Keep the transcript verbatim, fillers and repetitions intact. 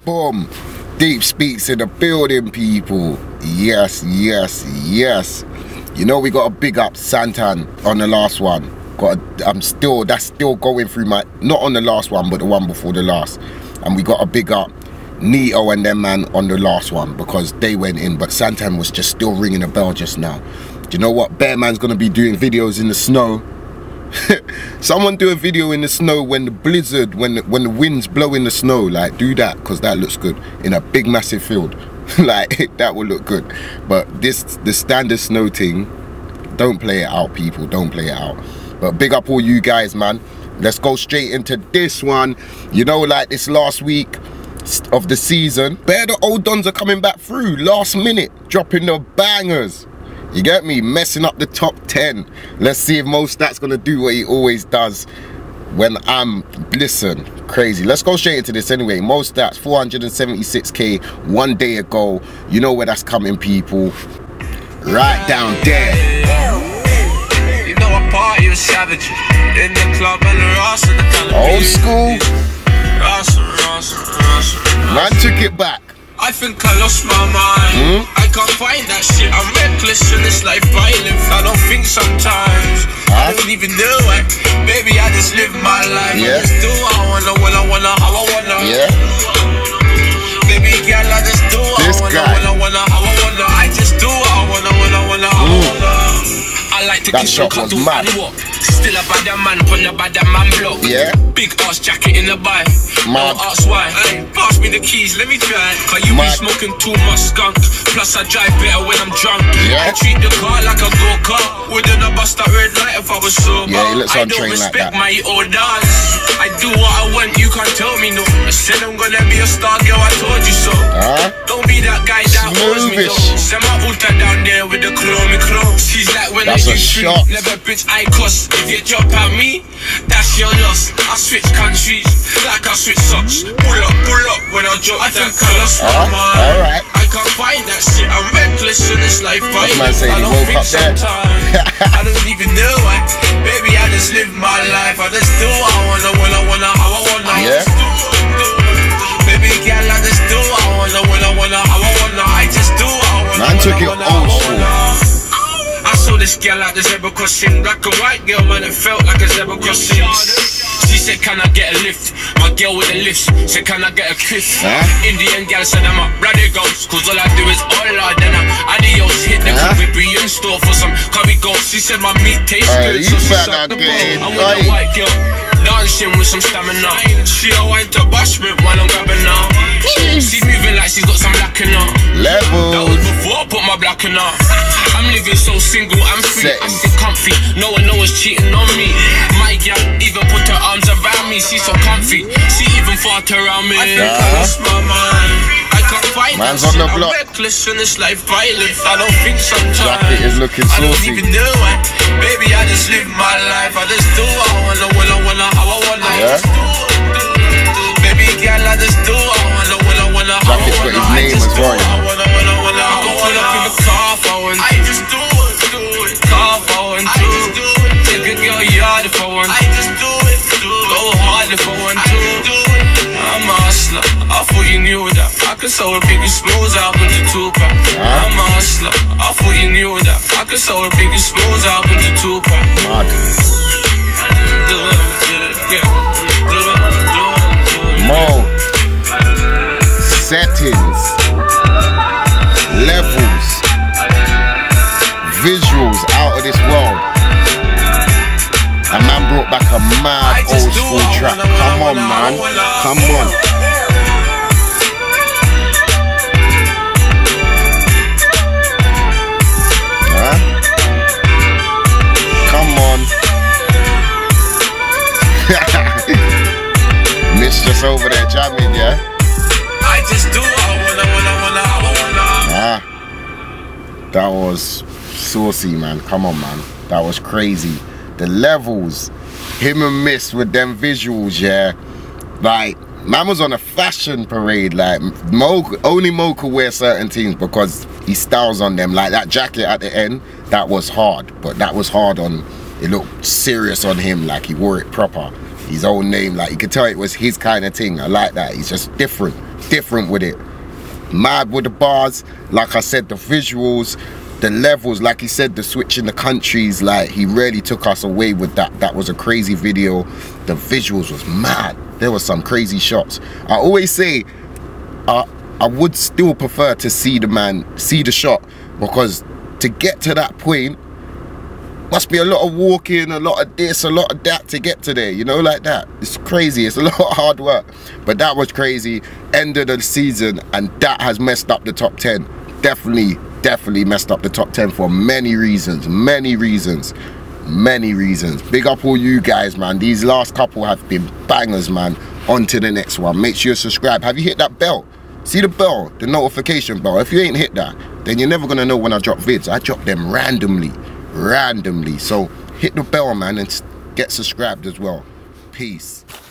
Boom. Deep Speaks in the building, people. Yes, yes, yes. You know we got a big up Santan on the last one. Got a, I'm still, that's still going through my, not on the last one, but the one before the last. And we got a big up Nito and them man on the last one because they went in, but Santan was just still ringing a bell just now. Do you know what? Bear Man's gonna be doing videos in the snow. Someone do a video in the snow when the blizzard, when the, when the winds blow in the snow. Like, do that because that looks good in a big massive field. Like, that will look good. But this, the standard snow thing, don't play it out, people. Don't play it out. But big up all you guys, man. Let's go straight into this one. You know, like this last week of the season, Bear the old dons are coming back through last minute, dropping the bangers. You get me? Messing up the top ten. Let's see if Mo Stat's gonna do what he always does when I'm, listen, crazy. Let's go straight into this anyway. Mo Stat's four hundred seventy-six K one day ago. You know where that's coming, people. Right down there. You know I party with savages in the club and the Ross and the California. Old school. Ross, Ross, Ross, Ross. Man took it back. I think I lost my mind. Mm? I can't find that shit. I'm reckless in this life, violent. I don't think sometimes. Huh? I don't even know it. Baby, I just live my life. Yeah. I just do what I wanna, when I wanna, how I wanna. Yeah. Baby girl, I just do what this I wanna, guy. when I wanna, how I wanna. I just do what I wanna, when I wanna, how I wanna. I like to that kiss shot your was cut mad. Still a bad man, put a bad man block. Yeah. Big ass jacket in the buy. Mad. Don't ask why. Hey, pass me the keys, let me try. Cause you Mad. be smoking too much skunk. Plus I drive better when I'm drunk. Yeah. I treat the car like a go-kart. Wouldn't I bust that red light if I was sober? Yeah, he looks I on don't train respect like that. my orders. I do what I want, you can't tell me no. I said I'm gonna be a star, girl, I told you so. Huh? Don't be that guy that owes me though. Send my ultra down there with the chrome chrome. She's like when That's I a get free. shot. Never bitch I cuss. If you jump at me, that's your loss. I switch countries like I switch socks. Pull up, pull up when I drop. I think I lost my Uh, mind. alright. I can't find that shit. I'm reckless in this life. That's man saying I he don't woke think up there. sometimes. I don't even know why. Baby, I just live my life. I just do what I wanna, when I wanna, how I wanna. Yeah. Baby girl, I just do what I wanna, when I wanna, how I wanna. I just do what I wanna. Man took it when I wanna, old how I school. wanna. I saw this girl at the zebra crossing, black and white girl, man, it felt like a zebra crossing. She said, can I get a lift? My girl with the lifts said, can I get a kiss? Huh? Indian girl said, I'm a bloody ghost, cause all I do is all I then I'm adios. Hit the Huh? curry in store for some curry ghost. She said, my meat tastes Uh, good, you so she better sucked the get it bowl. I'm with right. a white girl, dancing with some stamina. She a wine to bash me while I'm grabbing her. She's moving like she's got some black in her. That was Levels. before I put my black in her. I'm living so single, I'm free, I Settings. sit comfy. No one knows cheating on me. My girl even put her arms around me. She's so comfy. She even fought around me. I think I lost my mind. I can't find Man's that on the shit. block. I'm reckless in this life, violent. I don't think sometimes. Jacket is looking I don't saucy. even know it. Baby, I just live my life. I just do what I wanna, when I wanna, how I wanna. Yeah. Baby girl, I just do what I wanna, when I wanna, how I Jacket's got wanna. his I name just as do well. what I wanna, when I wanna, how I wanna. Up in the car for one. I just do it, do it. Car for one, too. I just do it. Take a girl yard for one. I just do it, do it. Go hard for one, too. I just do it. I'm a hustler. I thought you knew that. I could sell a biggest smooth album to Tupac. I'm a hustler. I thought you knew that. I could sell a biggest smooth album to Tupac. Mad. Mo. Settings. Levels. Visuals out of this world. A man brought back a mad old school track. Come on, man. Come on. Huh? Come on. Mistress over there jamming, yeah? I just do what I wanna, when I wanna, how I wanna. Ah, that was saucy, man. Come on, man. That was crazy. The levels, him and Miss with them visuals, yeah. Like, man was on a fashion parade. Like, Mo, only Mo could wear certain things because he styles on them. Like that jacket at the end, that was hard. But that was hard on, it looked serious on him. Like he wore it proper. His own name, like you could tell it was his kind of thing. I like that. He's just different. different with it. Mad with the bars, like I said, the visuals, the levels, like he said, the switch in the countries, like he really took us away with that. That was a crazy video. The visuals was mad. There was some crazy shots. I always say, uh, I would still prefer to see the man, see the shot, because to get to that point, must be a lot of walking, a lot of this, a lot of that to get to there, you know, like that. It's crazy, it's a lot of hard work. But that was crazy, end of the season, and that has messed up the top ten. Definitely, definitely messed up the top ten for many reasons, many reasons, many reasons. Big up all you guys, man. These last couple have been bangers, man. On to the next one. Make sure you subscribe. Have you hit that bell? See the bell, the notification bell. If you ain't hit that, then you're never gonna know when I drop vids. I drop them randomly. randomly so hit the bell, man, and get subscribed as well. Peace.